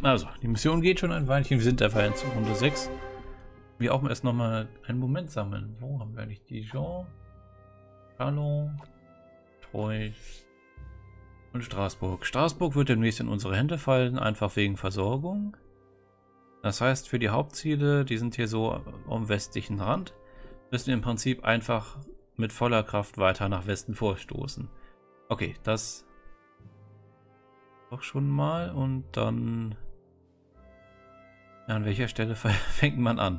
Also, die Mission geht schon ein Weilchen. Wir sind dabei in Runde 6. Wir auch erst nochmal einen Moment sammeln. Wo haben wir eigentlich Dijon, Chalon, Troyes und Straßburg. Straßburg wird demnächst in unsere Hände fallen, einfach wegen Versorgung. Das heißt, für die Hauptziele, die sind hier so am westlichen Rand, müssen wir im Prinzip einfach mit voller Kraft weiter nach Westen vorstoßen. Okay, das doch schon mal und dann... Ja, an welcher Stelle fängt man an?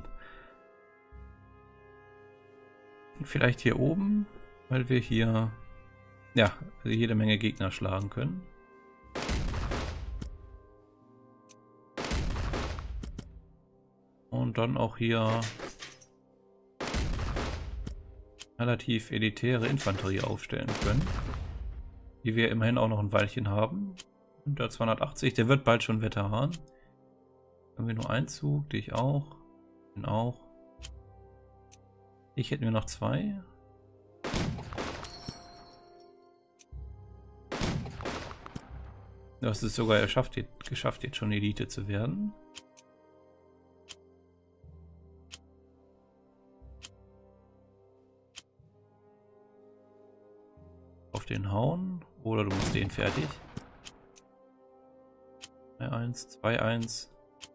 Vielleicht hier oben, weil wir hier ja jede Menge Gegner schlagen können. Und dann auch hier relativ elitäre Infanterie aufstellen können, die wir immerhin auch noch ein Weilchen haben. Und der 280, der wird bald schon Veteran. Haben wir nur einen Zug, dich auch, den auch. Ich hätten wir noch 2. Das ist sogar geschafft, jetzt schon Elite zu werden. Auf den hauen oder du musst den fertig. 3-1, 2-1.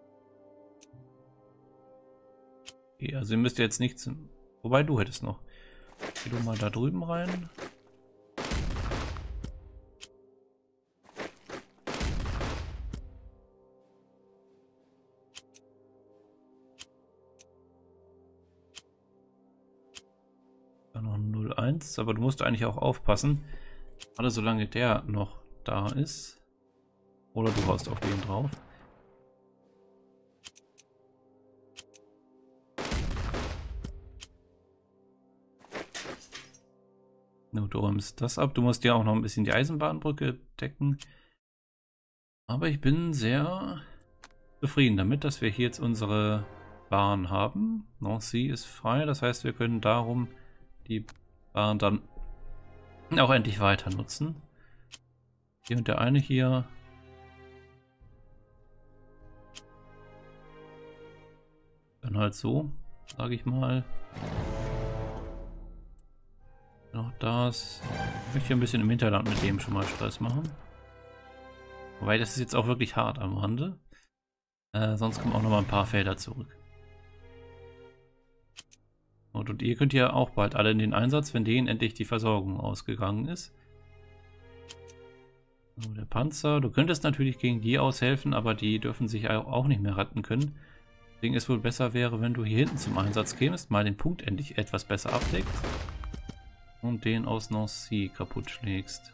Okay, also ihr müsst jetzt nichts... Wobei du hättest noch. Geh du mal da drüben rein. Dann noch ein 0-1, aber du musst eigentlich auch aufpassen. Gerade solange der noch da ist. Oder du haust auf den drauf. No, du räumst das ab. Du musst ja auch noch ein bisschen die Eisenbahnbrücke decken. Aber ich bin sehr zufrieden damit, dass wir hier jetzt unsere Bahn haben. Nancy ist frei, das heißt, wir können darum die Bahn dann auch endlich weiter nutzen. Hier und der eine hier. Dann halt so, sage ich mal. Noch das. Ich möchte hier ein bisschen im Hinterland mit dem schon mal Stress machen. Wobei, das ist jetzt auch wirklich hart am Rande. Sonst kommen auch noch mal ein paar Felder zurück. Und ihr könnt ja auch bald alle in den Einsatz, wenn denen endlich die Versorgung ausgegangen ist. So, der Panzer. Du könntest natürlich gegen die aushelfen, aber die dürfen sich auch nicht mehr retten können. Deswegen ist wohl besser wäre, wenn du hier hinten zum Einsatz kämst, mal den Punkt endlich etwas besser abdeckt. Und den aus Nancy kaputt schlägst.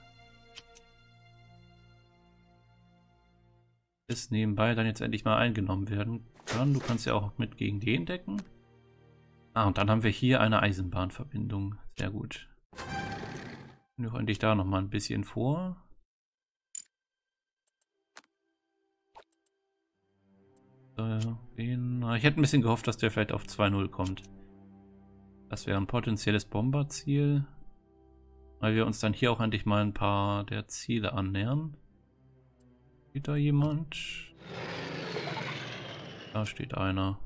Bis nebenbei dann jetzt endlich mal eingenommen werden kann. Du kannst ja auch mit gegen den decken. Ah, und dann haben wir hier eine Eisenbahnverbindung. Sehr gut. Und endlich da nochmal ein bisschen vor. Ich hätte ein bisschen gehofft, dass der vielleicht auf 2-0 kommt. Das wäre ein potenzielles Bomberziel. Weil wir uns dann hier auch endlich mal ein paar der Ziele annähern. Steht da jemand? Da steht einer.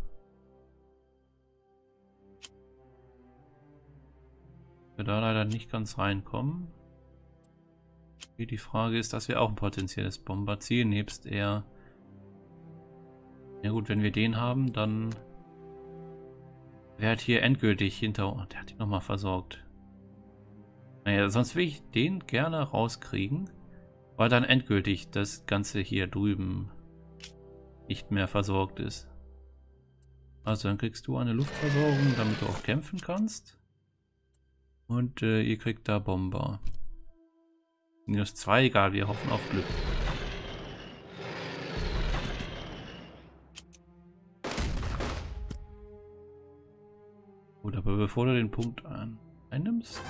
Wir da leider nicht ganz reinkommen. Hier die Frage ist, dass wir auch ein potenzielles Bomberziel nebst er. Ja gut, wenn wir den haben, dann wäre halt hier endgültig hinter... Oh, der hat ihn nochmal versorgt. Naja, sonst will ich den gerne rauskriegen, weil dann endgültig das Ganze hier drüben nicht mehr versorgt ist. Also dann kriegst du eine Luftversorgung, damit du auch kämpfen kannst. Und ihr kriegt da Bomber. -2, egal, wir hoffen auf Glück. Gut, aber bevor du den Punkt einnimmst...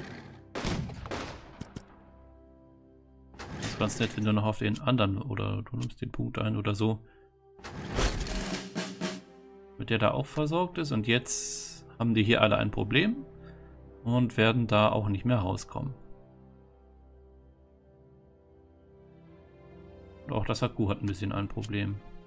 Das ist ganz nett, wenn du noch auf den anderen oder du nimmst den Punkt ein oder so. Mit der da auch versorgt ist und jetzt haben die hier alle ein Problem und werden da auch nicht mehr rauskommen. Und auch das Haku hat ein bisschen ein Problem.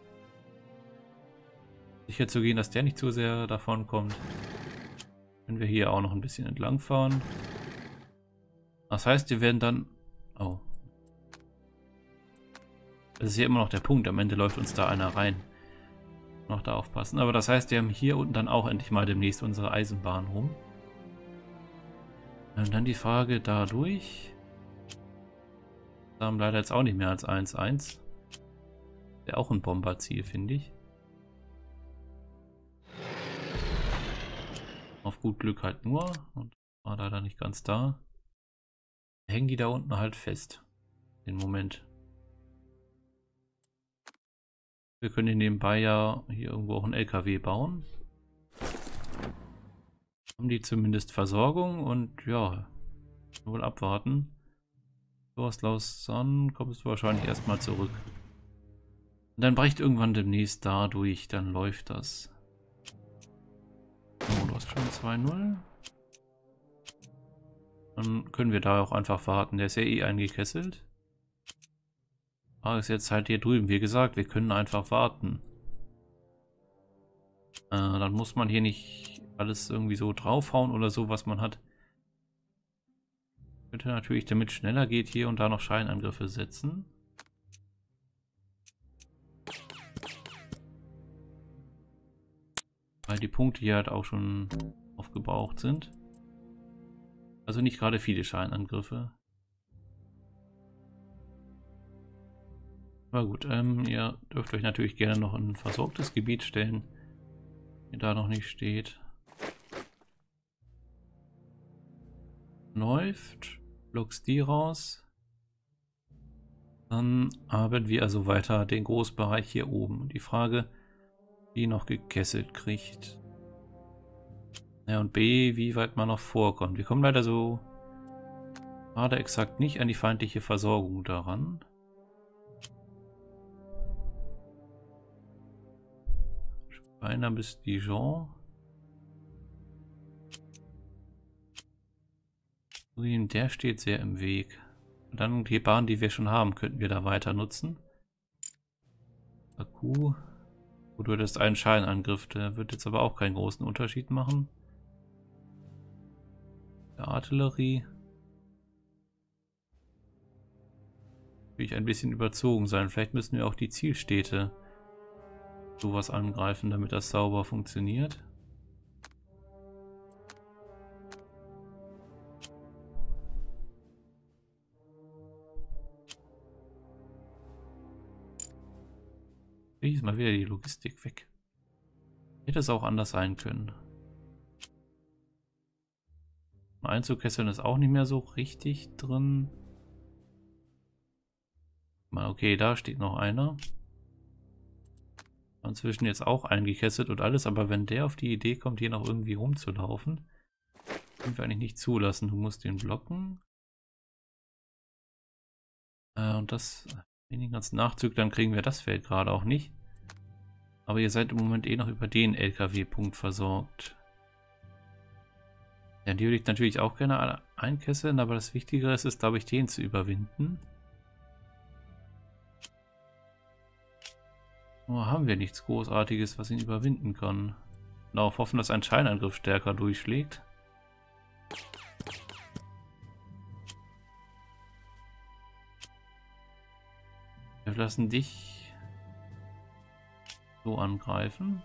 sicher zu gehen, dass der nicht zu sehr davon kommt, können wir hier auch noch ein bisschen entlang fahren. Das heißt, wir werden dann... Oh. Das ist ja immer noch der Punkt. Am Ende läuft uns da einer rein. Noch da aufpassen. Aber das heißt, wir haben hier unten dann auch endlich mal demnächst unsere Eisenbahn rum. Und dann die Frage dadurch. Da haben leider jetzt auch nicht mehr als 1-1. Wäre auch ein Bomberziel, finde ich. Auf gut Glück halt nur. Und war leider nicht ganz da. Hängen die da unten halt fest. Den Moment. Wir können hier nebenbei ja hier irgendwo auch einen LKW bauen. Haben die zumindest Versorgung und ja, wohl abwarten. Durst Lausanne kommst du wahrscheinlich erstmal zurück. Und dann bricht irgendwann demnächst da durch, dann läuft das. Oh, du hast schon 2-0. Dann können wir da auch einfach warten. Der ist ja eh eingekesselt. Ah, ist jetzt halt hier drüben. Wie gesagt, wir können einfach warten. Dann muss man hier nicht alles irgendwie so draufhauen oder so, was man hat. Könnte natürlich, damit es schneller geht, hier und da noch Scheinangriffe setzen. Weil die Punkte hier halt auch schon aufgebraucht sind. Also nicht gerade viele Scheinangriffe. Aber gut, ihr dürft euch natürlich gerne noch in ein versorgtes Gebiet stellen, wenn da noch nicht steht. Läuft, blockst die raus. Dann haben wir also weiter den Großbereich hier oben. Die Frage, wie noch gekesselt kriegt. Ja, und B, wie weit man noch vorkommt. Wir kommen leider so gerade exakt nicht an die feindliche Versorgung daran. Einer bis Dijon. Der steht sehr im Weg. Und dann die Bahn, die wir schon haben, könnten wir da weiter nutzen. Akku. Gut, du hättest einen Scheinangriff, der wird jetzt aber auch keinen großen Unterschied machen. Der Artillerie. Will ich ein bisschen überzogen sein. Vielleicht müssen wir auch die Zielstädte sowas angreifen, damit das sauber funktioniert. Ist mal wieder die Logistik weg. Hätte es auch anders sein können. Einzugkesseln ist auch nicht mehr so richtig drin. Okay, da steht noch einer. Inzwischen jetzt auch eingekesselt und alles, aber wenn der auf die Idee kommt, hier noch irgendwie rumzulaufen, können wir eigentlich nicht zulassen. Du musst den blocken. Und das, in den ganzen Nachzug, dann kriegen wir das Feld gerade auch nicht. Aber ihr seid im Moment eh noch über den LKW-Punkt versorgt. Ja, die würde ich natürlich auch gerne einkesseln, aber das Wichtigere ist, glaube ich, den zu überwinden. Nur haben wir nichts Großartiges, was ihn überwinden kann. Darauf hoffen, dass ein Scheinangriff stärker durchschlägt. Wir lassen dich so angreifen.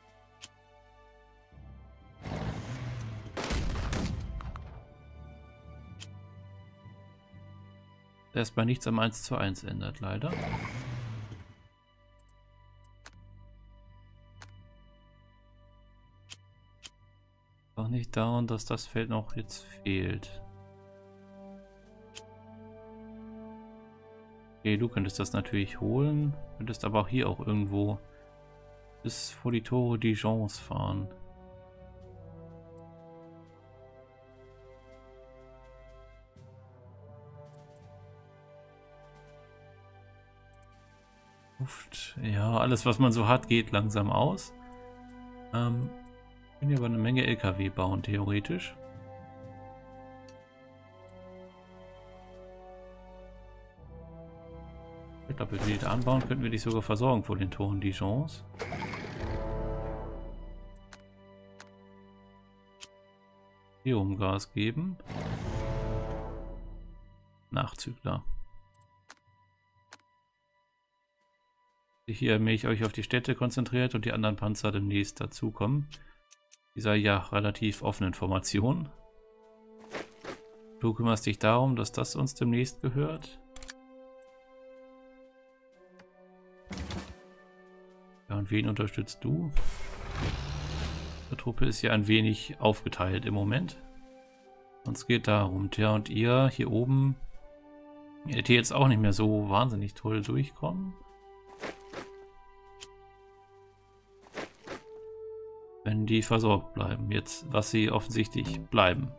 Erstmal nichts am 1:1 ändert, leider. Auch nicht daran, dass das Feld noch jetzt fehlt. Okay, du könntest das natürlich holen, könntest aber auch hier auch irgendwo bis vor die Tore Dijons fahren. Ja, alles was man so hat, geht langsam aus. Können hier aber eine Menge LKW bauen, theoretisch. Ich glaube, wenn wir die anbauen, könnten wir die sogar versorgen vor den Toren Dijons. Gas geben. Nachzügler. Hier mich euch auf die Städte konzentriert und die anderen Panzer demnächst dazukommen. Dieser ja relativ offenen Formation. Du kümmerst dich darum, dass das uns demnächst gehört. Ja, und wen unterstützt du? Die Truppe ist ja ein wenig aufgeteilt im Moment. Uns geht darum, der und ihr hier oben hätte jetzt auch nicht mehr so wahnsinnig toll durchkommen. Wenn die versorgt bleiben, jetzt, was sie offensichtlich bleiben.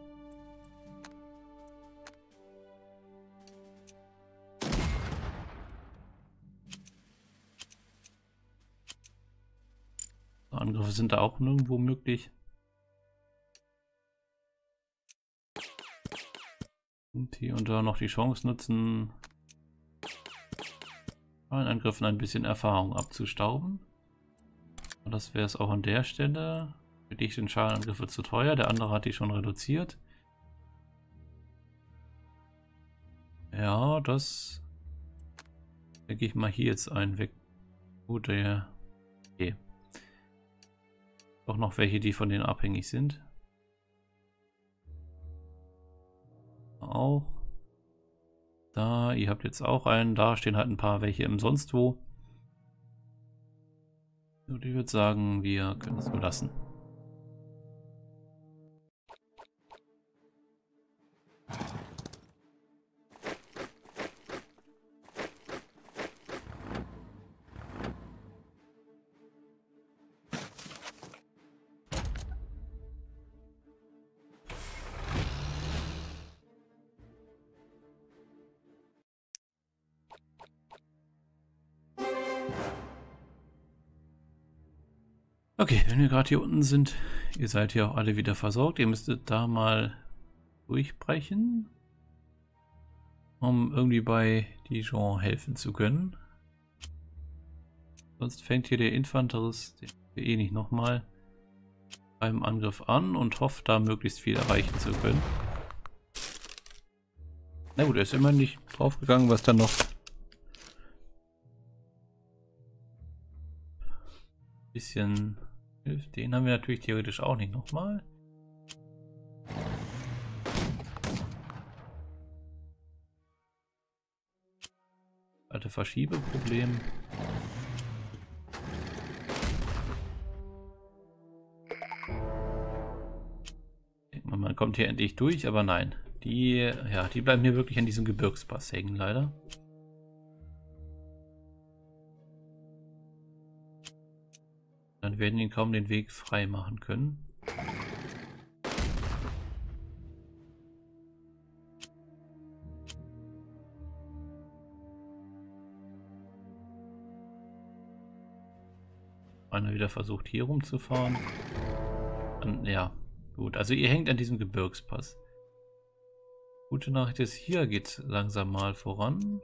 Angriffe sind da auch nirgendwo möglich. Und hier und da noch die Chance nutzen, bei den Angriffen ein bisschen Erfahrung abzustauben. Und das wäre es auch an der Stelle. Für dich sind Schadenangriffe zu teuer, der andere hat die schon reduziert. Ja, das denke ich mal hier jetzt ein weg. Gut, der. Okay. Doch noch welche, die von denen abhängig sind. Auch. Da, ihr habt jetzt auch einen. Da stehen halt ein paar welche im Sonstwo. Und ich würde sagen, wir können es so lassen. Okay, wenn wir gerade hier unten sind, ihr seid hier auch alle wieder versorgt. Ihr müsstet da mal durchbrechen, um irgendwie bei Dijon helfen zu können. Sonst fängt hier der Infanterist, den wir eh nicht nochmal, beim Angriff an und hofft da möglichst viel erreichen zu können. Na gut, er ist immer nicht draufgegangen, was dann noch ein bisschen hilft. Den haben wir natürlich theoretisch auch nicht nochmal. Alte Verschiebeproblem. Denkt man kommt hier endlich durch, aber nein. Die bleiben hier wirklich an diesem Gebirgspass hängen, leider. Dann werden ihn kaum den Weg frei machen können. Einer wieder versucht hier rumzufahren. Und, ja, gut. Also ihr hängt an diesem Gebirgspass. Gute Nachricht ist, hier geht es langsam mal voran.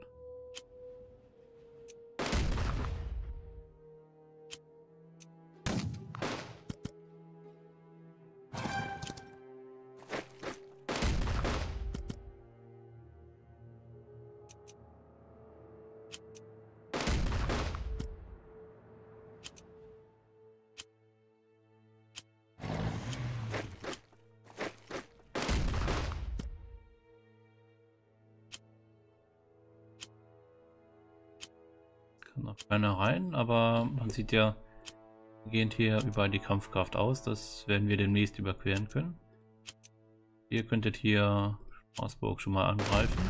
Noch keiner rein, aber man sieht ja, gehend hier überall die Kampfkraft aus. Das werden wir demnächst überqueren können. Ihr könntet hier Straßburg schon mal angreifen.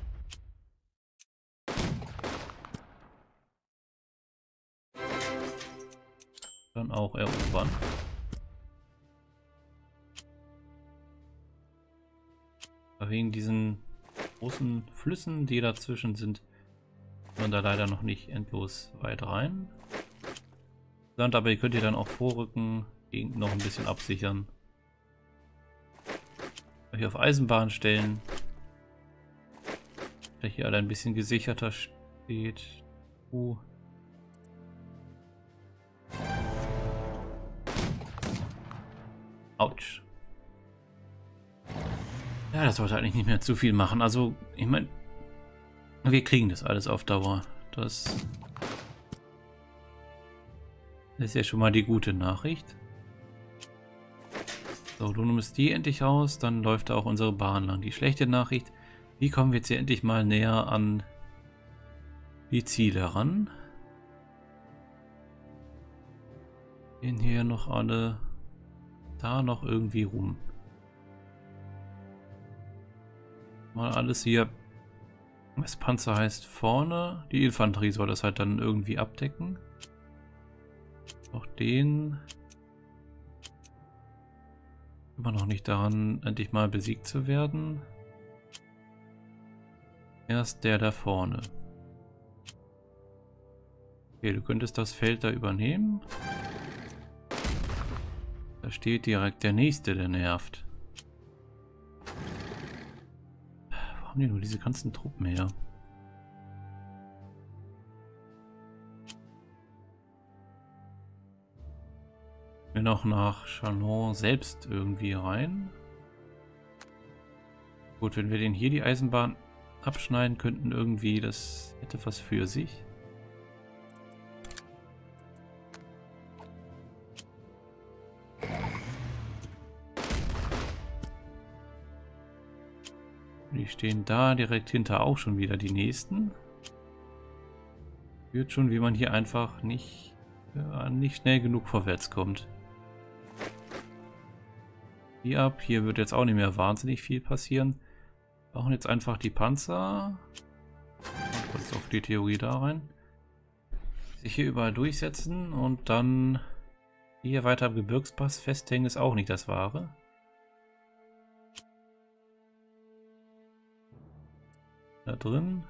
Dann auch erobern. Aber wegen diesen großen Flüssen, die dazwischen sind, man da leider noch nicht endlos weit rein. Aber ihr könnt ihr dann auch vorrücken, Gegend noch ein bisschen absichern. Euch auf Eisenbahn stellen. Der hier alle ein bisschen gesicherter steht. Autsch. Ja, das sollte eigentlich nicht mehr zu viel machen. Also, ich meine, wir kriegen das alles auf Dauer. Das ist ja schon mal die gute Nachricht. So, du nimmst die endlich raus, dann läuft da auch unsere Bahn lang. Die schlechte Nachricht, wie kommen wir jetzt hier endlich mal näher an die Ziele ran? Gehen hier noch alle da noch irgendwie rum. Mal alles hier, was Panzer heißt, vorne. Die Infanterie soll das halt dann irgendwie abdecken. Auch den immer noch nicht daran, endlich mal besiegt zu werden. Erst der da vorne. Okay, du könntest das Feld da übernehmen. Da steht direkt der nächste, der nervt. Wo haben die nur diese ganzen Truppen her? Wir noch nach Chalon selbst irgendwie rein. Gut, wenn wir den hier die Eisenbahn abschneiden könnten irgendwie, das hätte was für sich. Die stehen da direkt hinter auch schon wieder die nächsten. Führt schon, wie man hier einfach nicht schnell genug vorwärts kommt. Hier ab, hier wird jetzt auch nicht mehr wahnsinnig viel passieren. Wir brauchen jetzt einfach die Panzer. Und kurz auf die Theorie da rein. Sich hier überall durchsetzen und dann hier weiter am Gebirgspass festhängen ist auch nicht das Wahre. Da drin.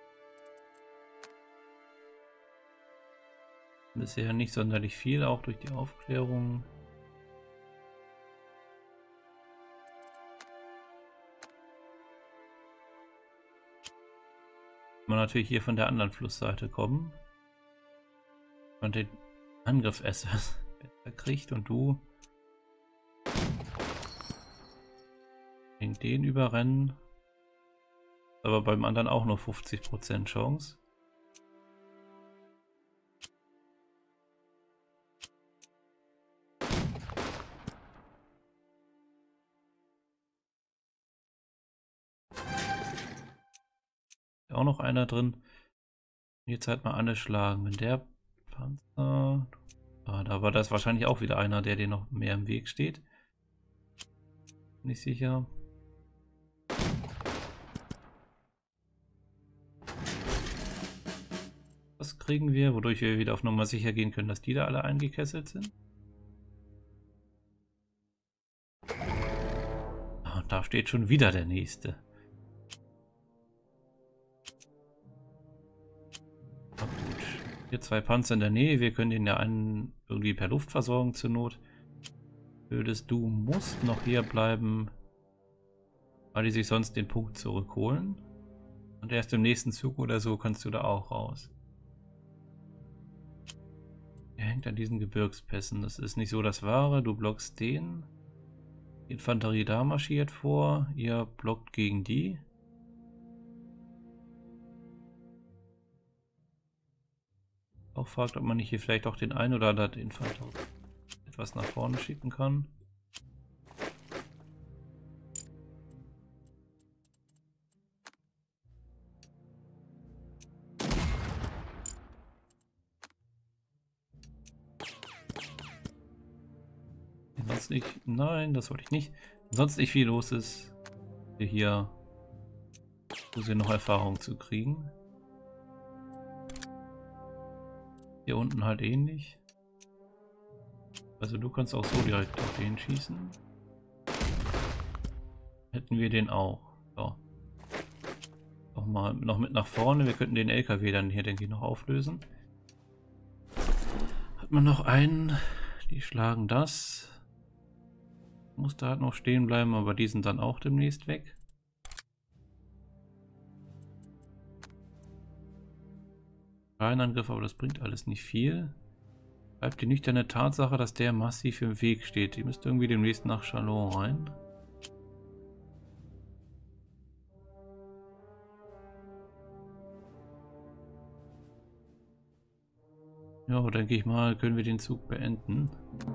Bisher nicht sonderlich viel, auch durch die Aufklärung. Man natürlich hier von der anderen Flussseite kommen und den Angriff etwas besser kriegt und du den überrennen. Aber beim anderen auch nur 50% Chance. Auch noch einer drin. Jetzt halt mal alle schlagen. Wenn der Panzer... Ah, da war das wahrscheinlich auch wieder einer, der dir noch mehr im Weg steht. Nicht sicher. Was kriegen wir, wodurch wir wieder auf Nummer sicher gehen können, dass die da alle eingekesselt sind? Ah, und da steht schon wieder der nächste. Na gut. Hier zwei Panzer in der Nähe, wir können den ja einen irgendwie per Luft versorgen zur Not. Würdest du musst noch hier bleiben, weil die sich sonst den Punkt zurückholen. Und erst im nächsten Zug oder so kannst du da auch raus. Er hängt an diesen Gebirgspässen. Das ist nicht so das Wahre. Du blockst den. Die Infanterie da marschiert vor. Ihr blockt gegen die. Auch fragt, ob man nicht hier vielleicht auch den einen oder anderen Infanterie etwas nach vorne schicken kann. Sonst nicht. Nein, das wollte ich nicht. Sonst nicht viel los ist, hier noch Erfahrung zu kriegen. Hier unten halt ähnlich. Also du kannst auch so direkt auf den schießen. Hätten wir den auch. So. Noch mit nach vorne. Wir könnten den LKW dann hier, denke ich, noch auflösen. Hat man noch einen? Die schlagen das. Muss da halt noch stehen bleiben, aber die sind dann auch demnächst weg. Angriff, aber das bringt alles nicht viel. Bleibt die nüchterne Tatsache, dass der massiv im Weg steht. Die müsste irgendwie demnächst nach Chalon rein. Ja, denke ich mal, können wir den Zug beenden.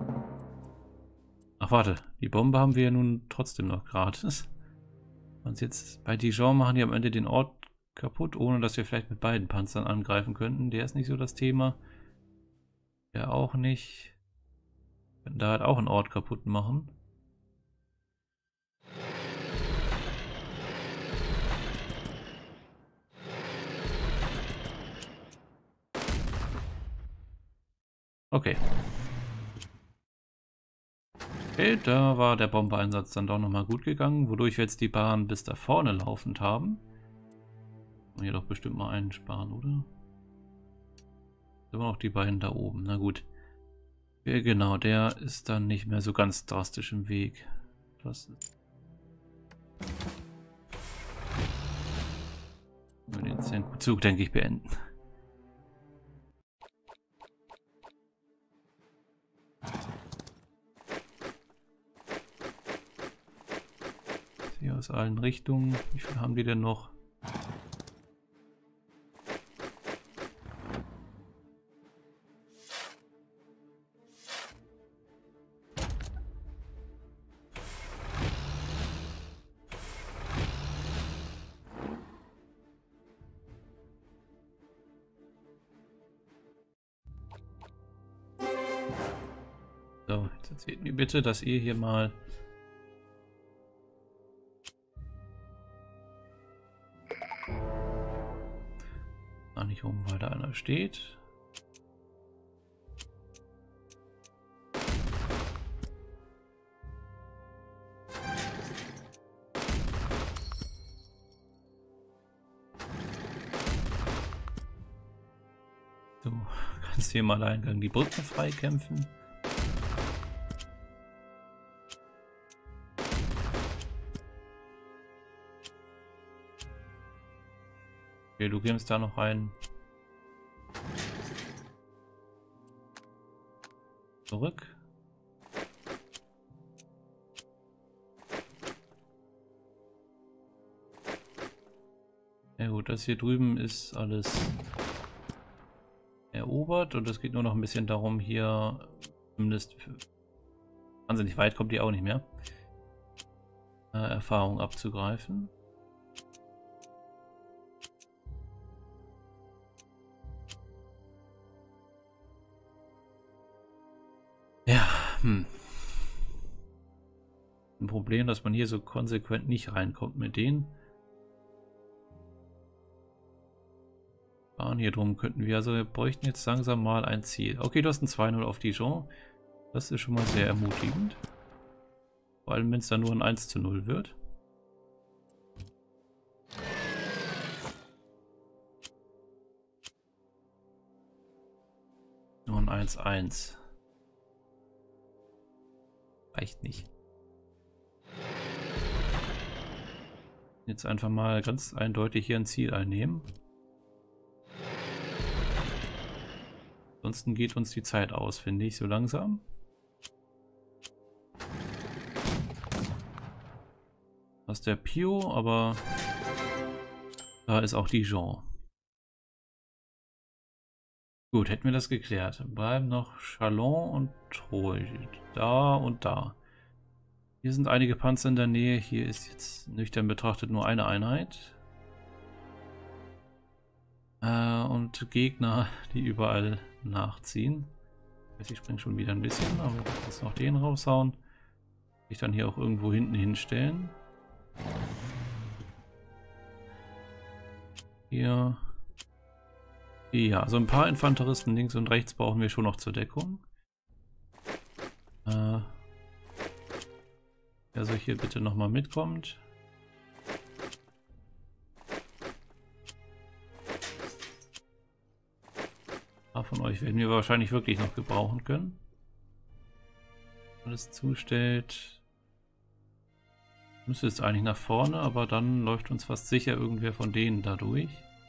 Ach warte, die Bombe haben wir ja nun trotzdem noch gratis. Und jetzt bei Dijon machen die am Ende den Ort kaputt, ohne dass wir vielleicht mit beiden Panzern angreifen könnten. Der ist nicht so das Thema. Der auch nicht. Wir könnten da halt auch einen Ort kaputt machen. Okay. Okay, da war der Bombereinsatz dann doch nochmal gut gegangen, wodurch wir jetzt die Bahn bis da vorne laufend haben. Hier doch bestimmt mal einen sparen, oder? Immer noch die beiden da oben, na gut. Ja, genau, der ist dann nicht mehr so ganz drastisch im Weg. Das ist... Wir den Zug, denke ich, beenden. Hier aus allen Richtungen. Wie viel haben die denn noch? So, jetzt erzählt mir bitte, dass ihr hier mal... nicht oben, weil da einer steht. Du kannst hier im Alleingang die Brücke freikämpfen. Okay, du gehst da noch rein. Zurück. Ja gut, das hier drüben ist alles erobert und es geht nur noch ein bisschen darum, hier zumindest wahnsinnig weit kommt die auch nicht mehr, Erfahrung abzugreifen. Ja, ein Problem, dass man hier so konsequent nicht reinkommt mit denen. Hier drum könnten wir, also wir bräuchten jetzt langsam mal ein Ziel. Okay, du hast ein 2-0 auf Dijon. Das ist schon mal sehr ermutigend. Vor allem, wenn es dann nur ein 1:0 wird. Nur ein 1:1. Reicht nicht. Jetzt einfach mal ganz eindeutig hier ein Ziel einnehmen. Ansonsten geht uns die Zeit aus, finde ich, so langsam. Das ist der Pio, aber da ist auch Dijon. Gut, hätten wir das geklärt. Bleiben noch Chalon und Troyes. Da und da. Hier sind einige Panzer in der Nähe. Hier ist jetzt nüchtern betrachtet nur eine Einheit. Und Gegner, die überall nachziehen. Ich springe schon wieder ein bisschen, aber jetzt noch den raushauen. Ich dann hier auch irgendwo hinten hinstellen. Hier. Ja, so ein paar Infanteristen links und rechts brauchen wir schon noch zur Deckung. Also hier bitte nochmal mitkommt. Von euch werden wir wahrscheinlich wirklich noch gebrauchen können. Alles zustellt. Müsste jetzt eigentlich nach vorne, aber dann läuft uns fast sicher irgendwer von denen da durch.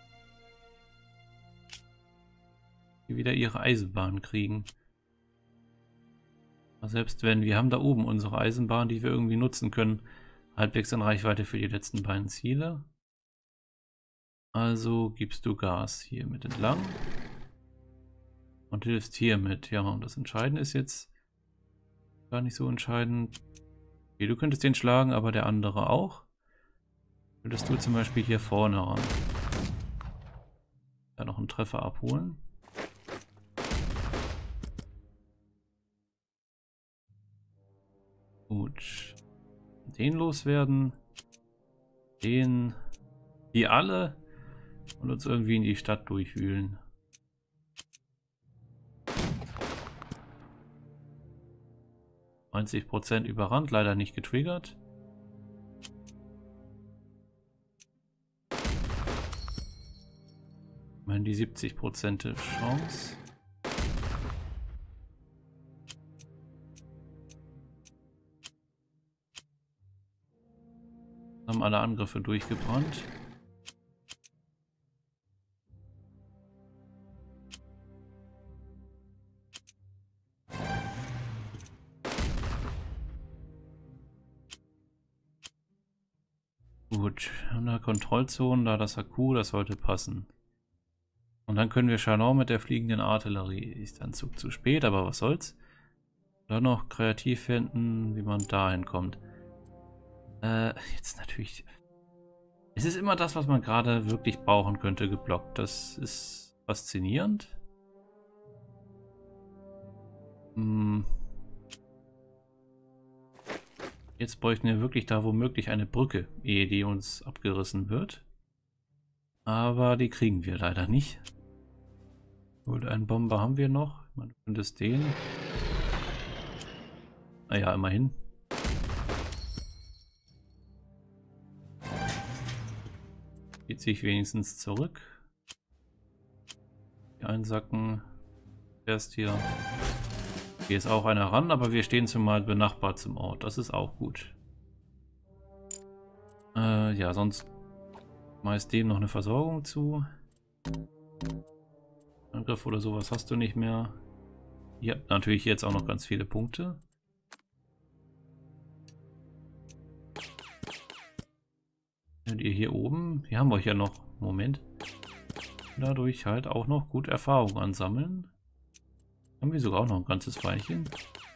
Die wieder ihre Eisenbahn kriegen. Aber selbst wenn, wir haben da oben unsere Eisenbahn, die wir irgendwie nutzen können. Halbwegs in Reichweite für die letzten beiden Ziele. Also gibst du Gas hier mit entlang. Und hilfst hier mit. Ja, und das Entscheidende ist jetzt gar nicht so entscheidend. Okay, du könntest den schlagen, aber der andere auch. Könntest du zum Beispiel hier vorne ran. Da noch einen Treffer abholen. Gut. Den loswerden. Den. Die alle. Und uns irgendwie in die Stadt durchwühlen. %90 überrannt, leider nicht getriggert. Immerhin die 70% Chance. Haben alle Angriffe durchgebrannt. Gut, in der Kontrollzone, da das Haku, das sollte passen. Und dann können wir Chalon mit der fliegenden Artillerie. Ist ein Zug zu spät, aber was soll's. Dann noch kreativ finden, wie man dahin kommt. Jetzt natürlich... Es ist immer das, was man gerade wirklich brauchen könnte, geblockt. Das ist faszinierend. Jetzt bräuchten wir wirklich da womöglich eine Brücke, ehe die uns abgerissen wird. Aber die kriegen wir leider nicht. Gut, einen Bomber haben wir noch. Man könnte es den. Naja, immerhin. Geht sich wenigstens zurück. Die einsacken. Erst hier. Hier ist auch einer ran, aber wir stehen zumal benachbart zum Ort. Das ist auch gut. Ja, sonst meist dem noch eine Versorgung zu. Angriff oder sowas hast du nicht mehr. Ihr habt natürlich jetzt auch noch ganz viele Punkte. Und ihr hier oben, hier haben wir euch ja noch, Moment, dadurch halt auch noch gut Erfahrung ansammeln. Haben wir sogar auch noch ein ganzes Weilchen.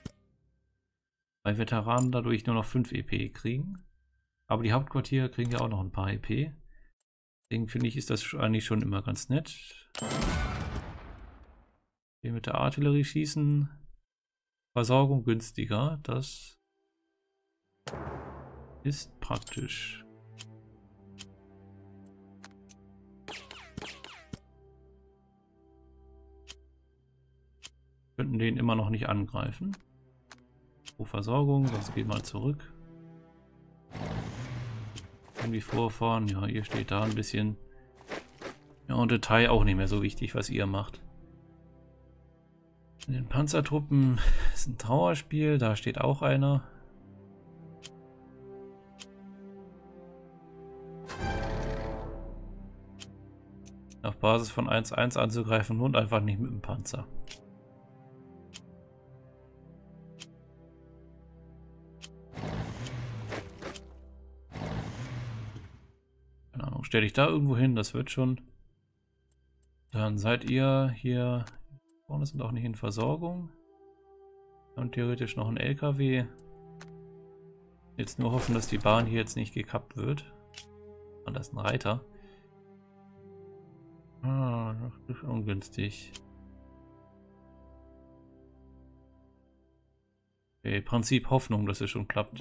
Weil Veteranen dadurch nur noch 5 EP kriegen. Aber die Hauptquartiere kriegen ja auch noch ein paar EP. Deswegen finde ich, ist das eigentlich schon immer ganz nett. Hier mit der Artillerie schießen. Versorgung günstiger. Das ist praktisch. Könnten den immer noch nicht angreifen. Pro Versorgung, das geht mal zurück. Irgendwie vorfahren, ja, ihr steht da ein bisschen. Ja, und Detail auch nicht mehr so wichtig, was ihr macht. In den Panzertruppen ist ein Trauerspiel, da steht auch einer. Auf Basis von 1-1 anzugreifen und einfach nicht mit dem Panzer. Stelle ich da irgendwo hin, das wird schon. Dann seid ihr hier vorne, sind auch nicht in Versorgung. Und theoretisch noch ein LKW. Jetzt nur hoffen, dass die Bahn hier jetzt nicht gekappt wird. Und das ist ein Reiter. Ah, das ist ungünstig. Okay, Prinzip Hoffnung, dass es schon klappt.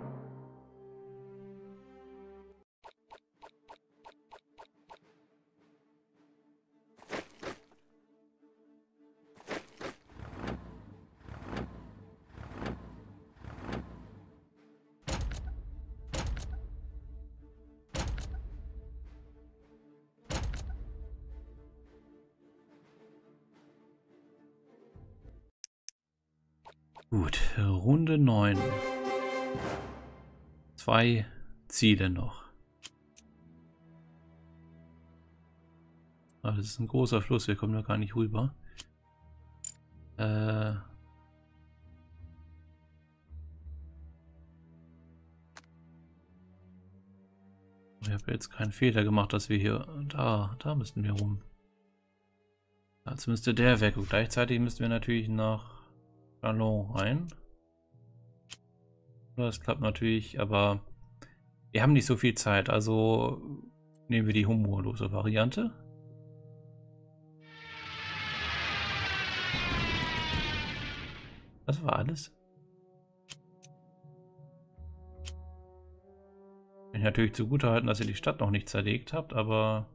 Gut, Runde 9. 2 Ziele noch. Ah, das ist ein großer Fluss, wir kommen da gar nicht rüber. Ich habe jetzt keinen Fehler gemacht, dass wir hier... Da müssten wir rum. Dazu müsste der weg. Und gleichzeitig müssten wir natürlich nach Chalon rein. Das klappt natürlich, aber wir haben nicht so viel Zeit. Also nehmen wir die humorlose Variante. Das war alles. Ich natürlich zugutehalten, dass ihr die Stadt noch nicht zerlegt habt, aber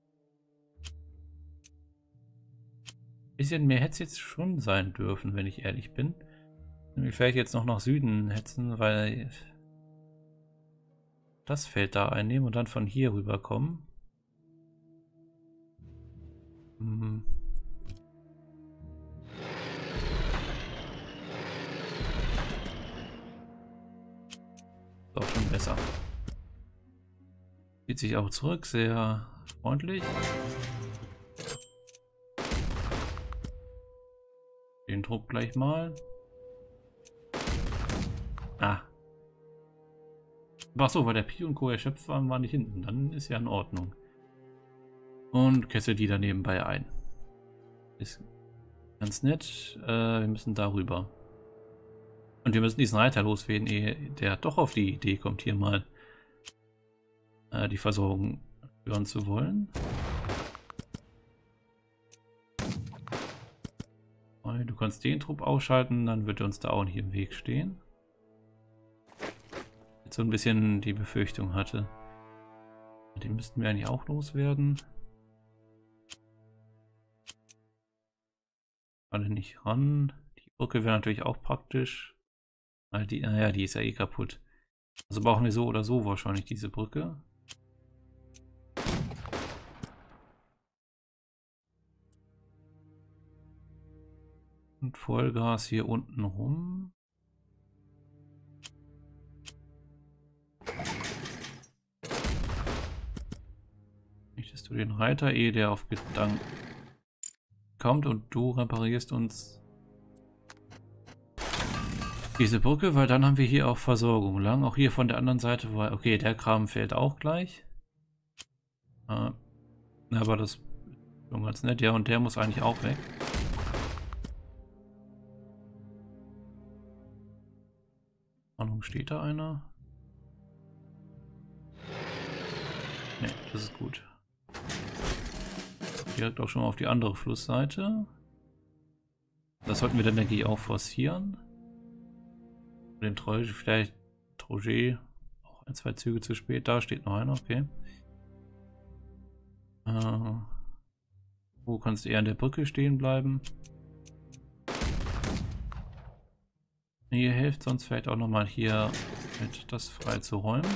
ein bisschen mehr hätte es jetzt schon sein dürfen, wenn ich ehrlich bin. Ich werde jetzt noch nach Süden hetzen, weil das Feld da einnehmen und dann von hier rüberkommen. Ist auch schon besser. Zieht sich auch zurück, sehr freundlich. Den Druck gleich mal. Ah. Ach so, weil der Pi und Co. erschöpft waren, waren nicht hinten. Dann ist ja in Ordnung. Und kessel die da nebenbei ein. Ist ganz nett. Wir müssen darüber. Und wir müssen diesen Reiter loswerden, ehe der doch auf die Idee kommt, hier mal die Versorgung hören zu wollen. Du kannst den Trupp ausschalten, dann wird er uns da auch nicht im Weg stehen. Jetzt so ein bisschen die Befürchtung hatte. Den müssten wir eigentlich auch loswerden. Alle nicht ran. Die Brücke wäre natürlich auch praktisch. Weil die, naja, die ist ja eh kaputt. Also brauchen wir so oder so wahrscheinlich diese Brücke. Und Vollgas hier unten rum. Nicht, dass du den Reiter, ehe der auf Gedanken kommt und du reparierst uns diese Brücke, weil dann haben wir hier auch Versorgung lang. Auch hier von der anderen Seite, weil, okay, der Kram fällt auch gleich. Aber das ist schon ganz nett. Ja, und der muss eigentlich auch weg. Ahnung, steht da einer? Ne, das ist gut. Direkt auch schon mal auf die andere Flussseite. Das sollten wir dann, denke ich, auch forcieren. Den Trojet, vielleicht Trojet, auch ein, zwei Züge zu spät. Da steht noch einer, okay. Wo kannst du eher an der Brücke stehen bleiben? Ihr helft sonst vielleicht auch nochmal hier mit das frei zu räumen.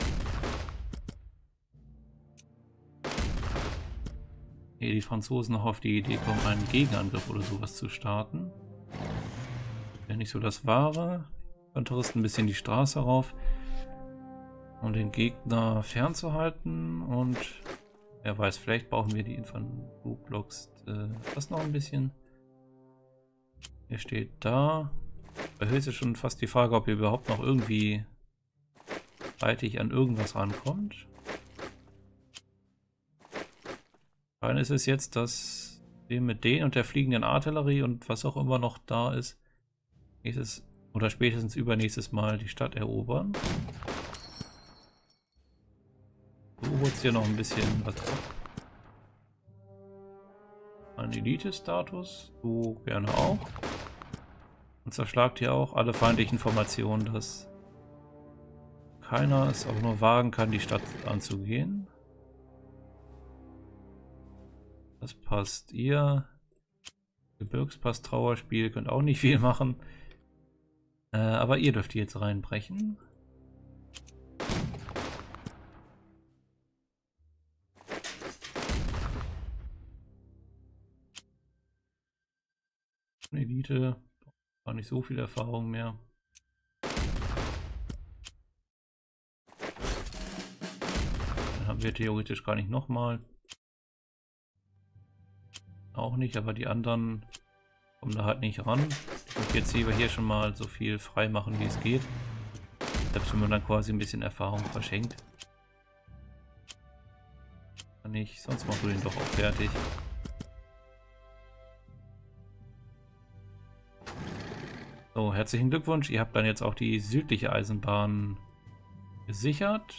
Ehe die Franzosen noch auf die Idee kommen, einen Gegenangriff oder sowas zu starten. Wäre nicht so das Wahre. Infanteristen ein bisschen die Straße rauf, um den Gegner fernzuhalten. Und wer weiß, vielleicht brauchen wir die Infanterieblocks das noch ein bisschen. Er steht da. Bei Höhe ist es schon fast die Frage, ob ihr überhaupt noch irgendwie zeitig an irgendwas rankommt. Dann ist es jetzt, dass wir mit denen und der fliegenden Artillerie und was auch immer noch da ist, nächstes oder spätestens übernächstes Mal die Stadt erobern. Du holst hier noch ein bisschen was ab. Ein Elite-Status, du gerne auch. Und zerschlagt hier auch alle feindlichen Formationen, dass keiner es auch nur wagen kann, die Stadt anzugehen. Das passt. Ihr Gebirgspass-Trauerspiel könnt auch nicht viel machen. Aber ihr dürft die jetzt reinbrechen. Elite. War nicht so viel Erfahrung mehr. Dann haben wir theoretisch gar nicht nochmal. Auch nicht, aber die anderen kommen da halt nicht ran. Und jetzt sehen wir hier schon mal so viel frei machen, wie es geht. Selbst wenn man dann quasi ein bisschen Erfahrung verschenkt. Kann ich, sonst machst du den doch auch fertig. So, herzlichen Glückwunsch. Ihr habt dann jetzt auch die südliche Eisenbahn gesichert.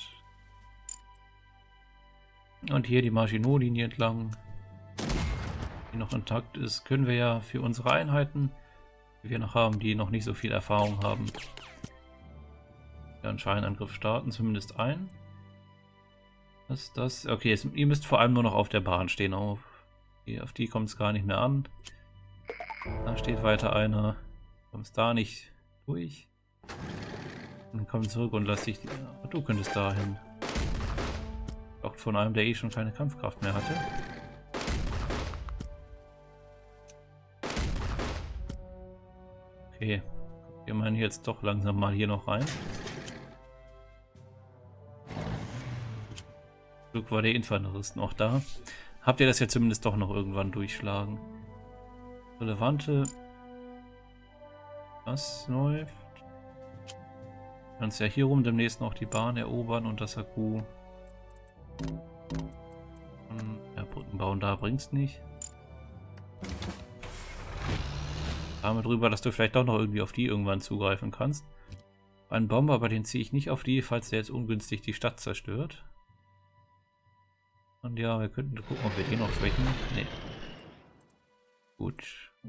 Und hier die Maginot-Linie entlang, die noch intakt ist, können wir ja für unsere Einheiten, die wir noch haben, die noch nicht so viel Erfahrung haben, einen Scheinangriff starten, zumindest ein. Was ist das? Okay, jetzt, ihr müsst vor allem nur noch auf der Bahn stehen. Auf die kommt es gar nicht mehr an. Da steht weiter einer. Kommst da nicht durch. Und dann komm zurück und lass dich... Du könntest dahin. Auch von einem, der eh schon keine Kampfkraft mehr hatte. Okay. Wir meinen jetzt doch langsam mal hier noch rein. Glück war der Infanterist noch da. Habt ihr das ja zumindest doch noch irgendwann durchschlagen. Relevante. Was läuft? Du kannst ja hier rum demnächst noch die Bahn erobern und das Akku. Ja, Brücken bauen da bringt's nicht. Damit drüber, dass du vielleicht doch noch irgendwie auf die irgendwann zugreifen kannst. Ein Bomber, aber den ziehe ich nicht auf die, falls der jetzt ungünstig die Stadt zerstört. Und ja, wir könnten gucken, ob wir den noch schwächen. Nee. Gut.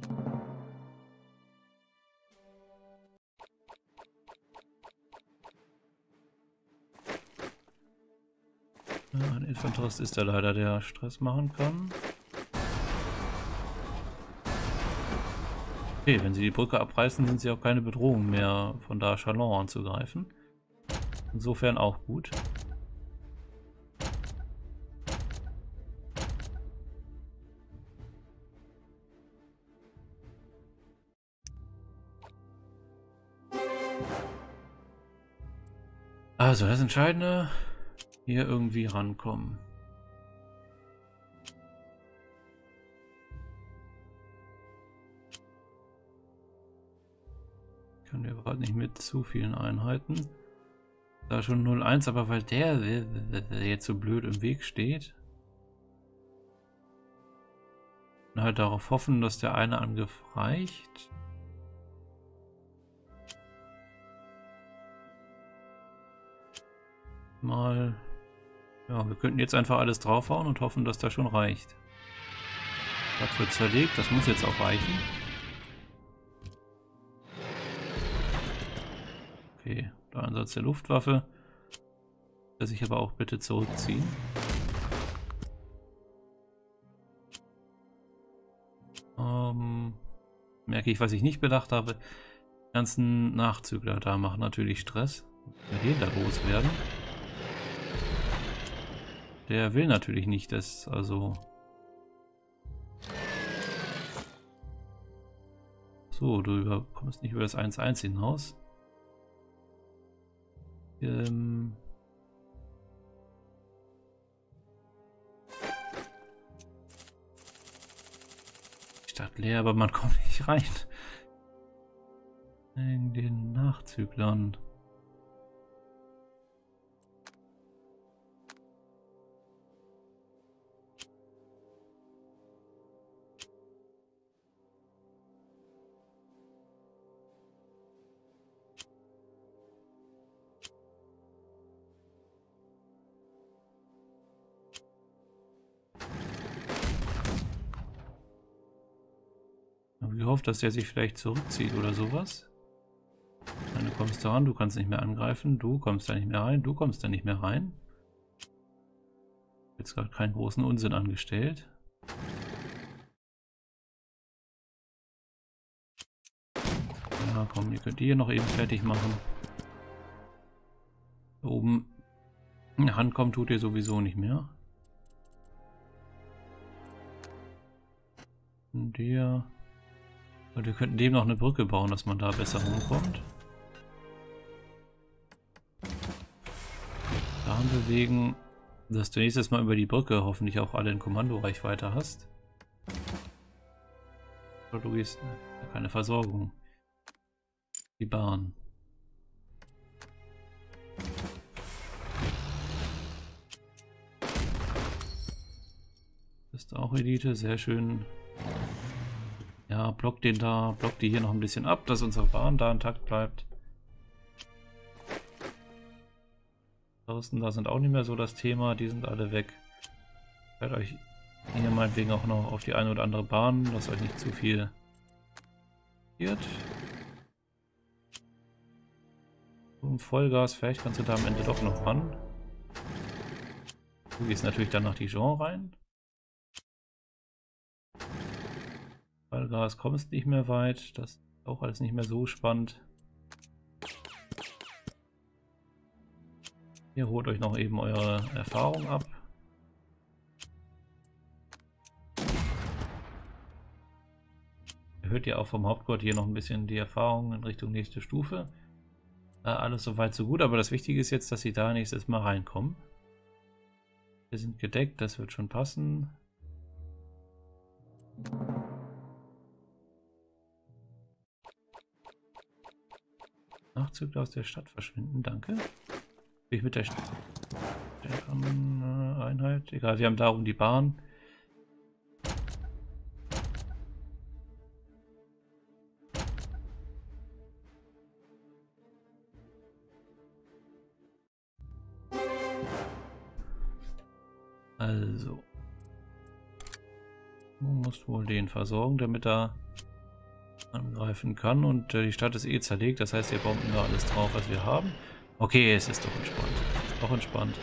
Ja, ein Infanterist ist da leider, der Stress machen kann. Okay, wenn sie die Brücke abreißen, sind sie auch keine Bedrohung mehr, von da Chalon anzugreifen. Insofern auch gut. Also das Entscheidende, hier irgendwie rankommen. Können wir überhaupt nicht mit zu vielen Einheiten. Da schon 0-1, aber weil der jetzt so blöd im Weg steht. Und halt darauf hoffen, dass der eine Angriff reicht. Mal. Ja, wir könnten jetzt einfach alles draufhauen und hoffen, dass das schon reicht. Das wird zerlegt, das muss jetzt auch reichen. Okay, der Einsatz der Luftwaffe. Der sich aber auch bitte zurückziehen. Merke ich, was ich nicht bedacht habe. Die ganzen Nachzügler da machen natürlich Stress. Wenn wir den da loswerden. Der will natürlich nicht, dass, also... So, du kommst nicht über das 1-1 hinaus. Stadt leer, aber man kommt nicht rein. In den Nachzüglern. Ich hoffe, dass der sich vielleicht zurückzieht oder sowas. Du kommst da ran, du kannst nicht mehr angreifen, du kommst da nicht mehr rein, du kommst da nicht mehr rein. Jetzt gerade keinen großen Unsinn angestellt. Ja, komm, ihr könnt die hier noch eben fertig machen. Da oben rankommen tut ihr sowieso nicht mehr. Und der... Und wir könnten dem noch eine Brücke bauen, dass man da besser rumkommt. Dahin bewegen, dass du nächstes Mal über die Brücke hoffentlich auch alle in Kommandoreichweite hast. Oder du gehst keine Versorgung. Die Bahn. Ist auch Elite, sehr schön. Ja, blockt den da, blockt die hier noch ein bisschen ab, dass unsere Bahn da intakt bleibt. Draußen, da sind auch nicht mehr so das Thema, die sind alle weg. Ich werde euch hier meinetwegen auch noch auf die eine oder andere Bahn, dass euch nicht zu viel passiert. Vollgas, vielleicht kannst du da am Ende doch noch ran. Du gehst natürlich dann nach Dijon rein. Vollgas, kommst nicht mehr weit, das ist auch alles nicht mehr so spannend. Hier holt euch noch eben eure Erfahrung ab. Erhöht ihr auch vom Hauptquartier noch ein bisschen die Erfahrung in Richtung nächste Stufe. Alles soweit so gut, aber das Wichtige ist jetzt, dass sie da nächstes Mal reinkommen. Wir sind gedeckt, das wird schon passen. Nachzügler aus der Stadt verschwinden, danke. Bin ich mit der Einheit? Egal, wir haben darum die Bahn. Also. Du musst wohl den versorgen, damit er angreifen kann. Und die Stadt ist eh zerlegt, das heißt, wir bomben da alles drauf, was wir haben. Okay, es ist doch entspannt. Ist auch entspannt.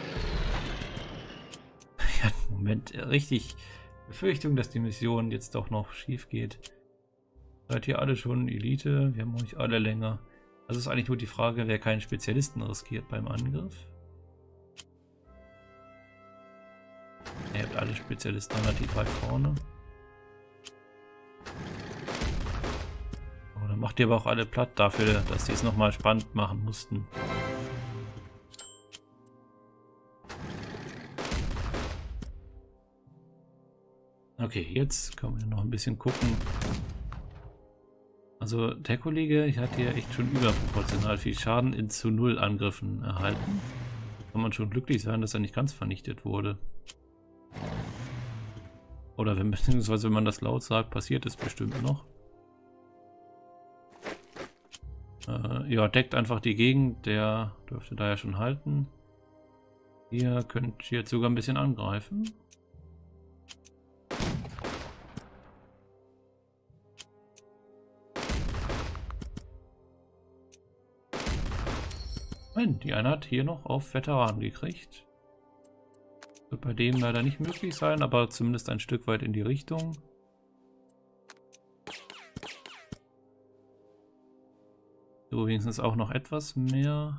Ja, Moment, richtig Befürchtung, dass die Mission jetzt doch noch schief geht. Seid ihr alle schon Elite? Wir haben euch alle länger. Also ist eigentlich nur die Frage, wer keinen Spezialisten riskiert beim Angriff. Ihr habt alle Spezialisten relativ weit vorne. Oh, dann macht ihr aber auch alle platt dafür, dass die es nochmal spannend machen mussten. Okay, jetzt können wir noch ein bisschen gucken. Also der Kollege hat hier echt schon überproportional viel Schaden in zu 0 Angriffen erhalten. Kann man schon glücklich sein, dass er nicht ganz vernichtet wurde. Oder beziehungsweise wenn man das laut sagt, passiert es bestimmt noch. Ja, deckt einfach die Gegend, der dürfte da ja schon halten. Ihr könnt jetzt sogar ein bisschen angreifen. Nein, die eine hat hier noch auf Veteran gekriegt. Wird bei dem leider nicht möglich sein, aber zumindest ein Stück weit in die Richtung. So, wenigstens auch noch etwas mehr.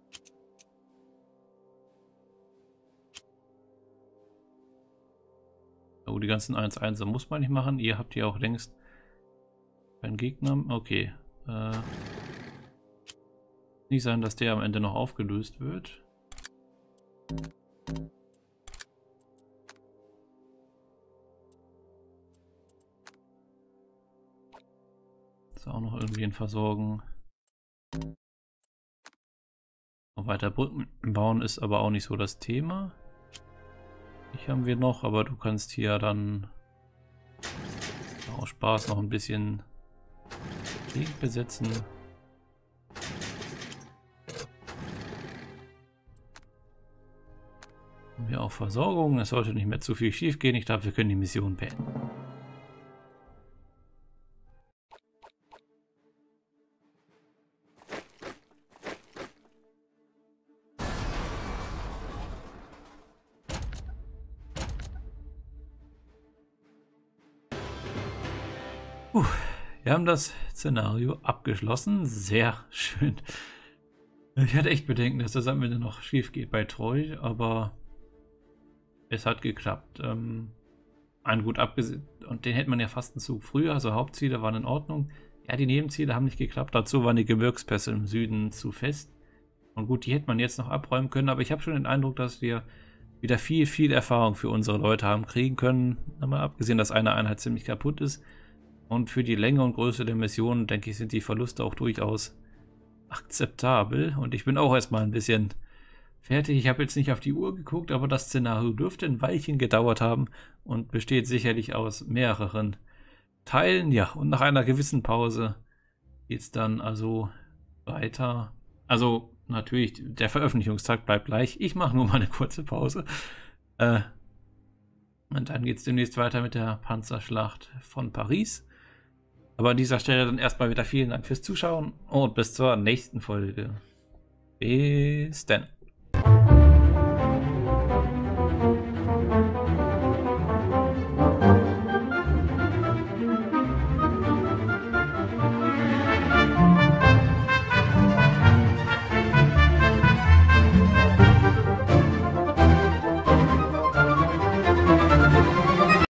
Oh, die ganzen 1-1er muss man nicht machen. Ihr habt hier auch längst keinen Gegner. Okay. Nicht sein, dass der am Ende noch aufgelöst wird. Ist auch noch irgendwie ein Versorgen. Noch weiter Brücken bauen ist aber auch nicht so das Thema. Die haben wir noch, aber du kannst hier dann aus Spaß noch ein bisschen Krieg besetzen. Haben wir auch Versorgung. Es sollte nicht mehr zu viel schief gehen. Ich glaube, wir können die Mission beenden. Wir haben das Szenario abgeschlossen. Sehr schön. Ich hatte echt Bedenken, dass das am Ende noch schief geht bei Troy, aber es hat geklappt. Ein gut abgesehen, und den hätte man ja fast einen Zug früher, also Hauptziele waren in Ordnung. Ja, die Nebenziele haben nicht geklappt. Dazu waren die Gebirgspässe im Süden zu fest. Und gut, die hätte man jetzt noch abräumen können, aber ich habe schon den Eindruck, dass wir wieder viel Erfahrung für unsere Leute haben kriegen können. Mal abgesehen, dass eine Einheit ziemlich kaputt ist. Und für die Länge und Größe der Mission, denke ich, sind die Verluste auch durchaus akzeptabel. Und ich bin auch erstmal ein bisschen fertig. Ich habe jetzt nicht auf die Uhr geguckt, aber das Szenario dürfte ein Weilchen gedauert haben und besteht sicherlich aus mehreren teilen. Ja, und nach einer gewissen Pause geht es dann also weiter. Also natürlich, der Veröffentlichungstag bleibt gleich. Ich mache nur mal eine kurze Pause. Und dann geht es demnächst weiter mit der Panzerschlacht von Paris. Aber an dieser Stelle dann erstmal wieder vielen Dank fürs Zuschauen und bis zur nächsten Folge. Bis dann.